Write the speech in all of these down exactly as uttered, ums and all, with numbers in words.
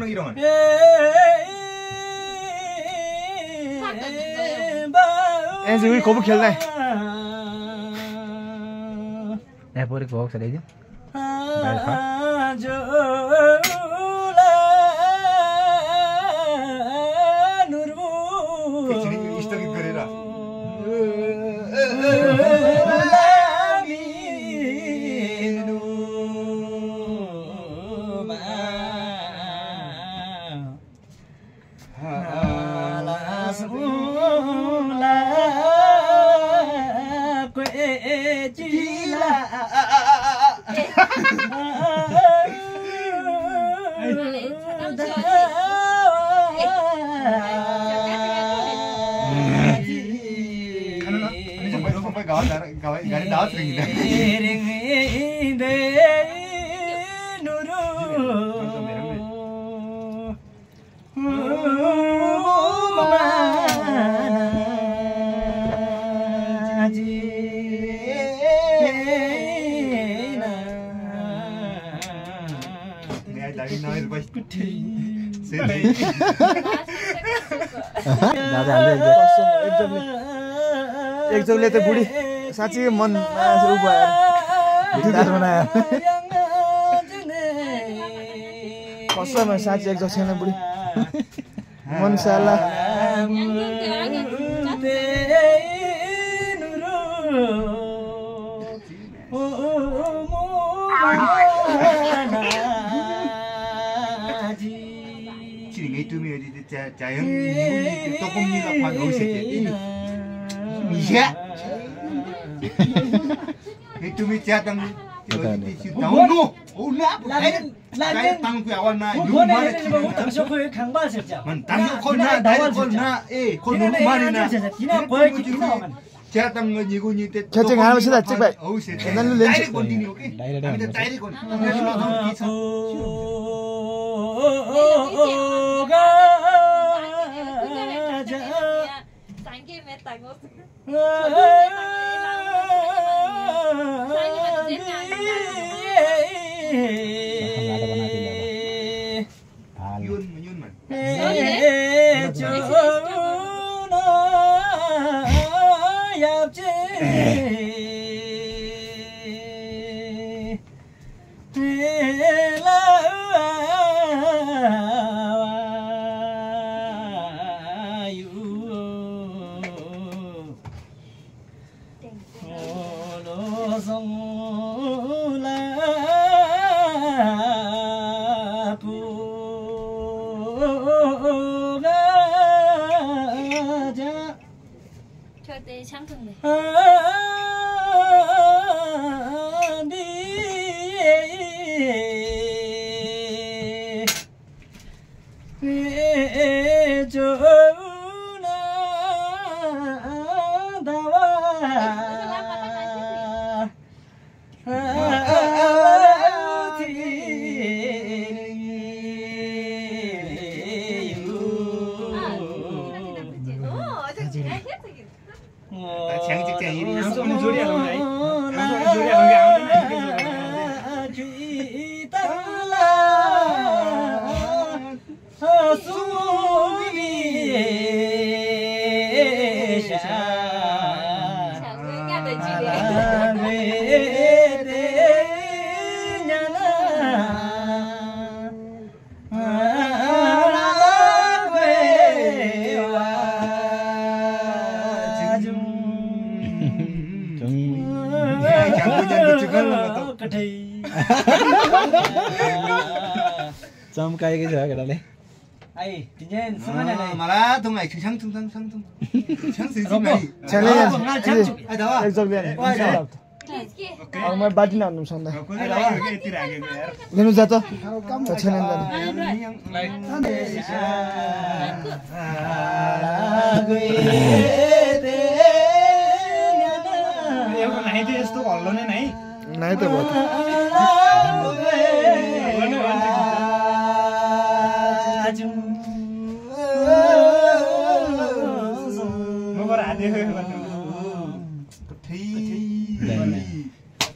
puno iroman. Em dưới có một kiểu này. Nè bố đi có sẽ đấy chứ. Bài phát. Gak ada sering dah. Dari noise bas kuthi. Sedih. Dah dah dah. Ekjam ni. Ekjam ni tu budi. साँच्चै मन उ भयो guitar बनायो कसम साँच्चै एक छैन बुढी मन साला Ciringai tu mesti cayang tokom ni lah pan ausik ini. Iya. Itu mesti datang tahu no. Oh nak. Lain tang ku awan na. Bukan ni ni baru tangsho kau kangba saja. Man tangsho kau na, dah kau na. Eh, kau nu mana na? Tina boleh kita kan. Datang ni ku ni te. Cacing apa sih dah cek baik. Jangan lu lensi continue, okay? Kita tarik kon. Yun, yun man. Cumkai cái gì cái đó đấy. Ai, chính nhiên, sao này này. Mà là thùng này sáng thùng thùng thùng thùng. Sáng gì gì này. Challenge. Ai đó. Exam lên. Ông mới bắt nào nằm xong đây. Lên nó ra to. Cho challenge lên. Em còn này thì tôi còn luôn này. Này tôi bảo.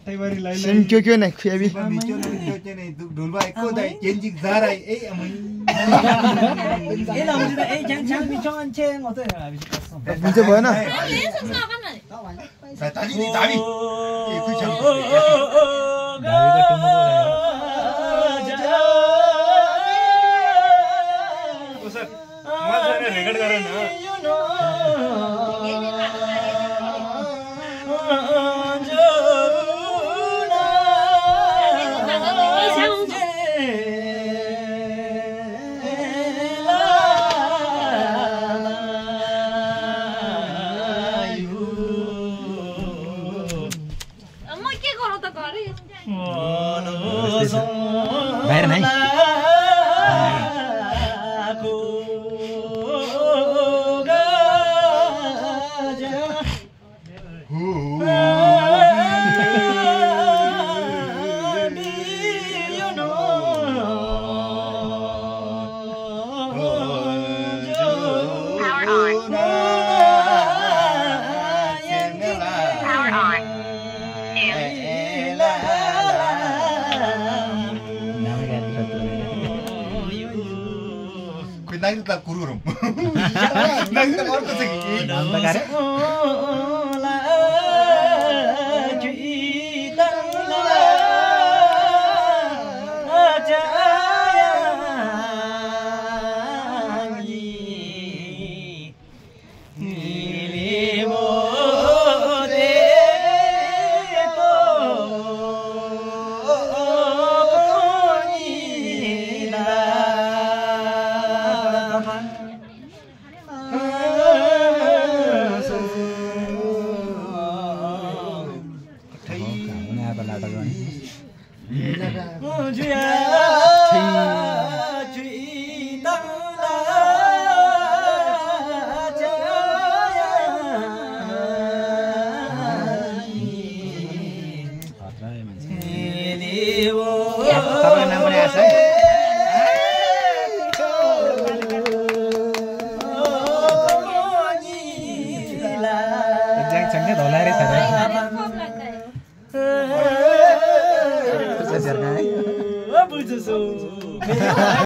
Sim kyo kyo này khuya bi. ढोल भाई को दाई changing जा रहा है ए अमन ए लाउँछ त ए च्याङ च्याङ मिचङ च्याङ हो त बुझ्यो भएन 다리 다리 예 그죠 다리가 टुमुको सर उहाँले रेकर्ड गरेन बाहिर नै 나이도 다 구르름 나이도 얼마 생기 나온다 가래 तपाईको नाम पनि आछ है एकजाङ सँगै धोलारे छ रे बुझ्छु